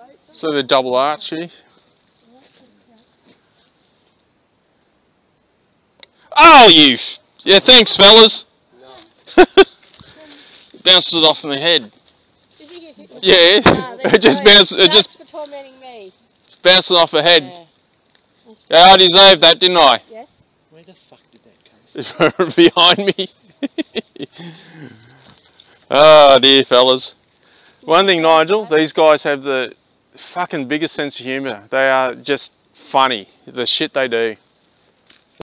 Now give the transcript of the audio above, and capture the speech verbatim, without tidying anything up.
So they're double archy. Oh, you! Yeah, thanks, fellas. No. Bounced it off my head. Did you get hit? Yeah, Ah, it just bounced. It just for tormenting me. bounced it off her head. Yeah, yeah I deserved that, didn't I? Yes. Where the fuck did that come from? Behind me. Oh dear, fellas. One thing, Nigel, these guys have the fucking biggest sense of humour. They are just funny, the shit they do.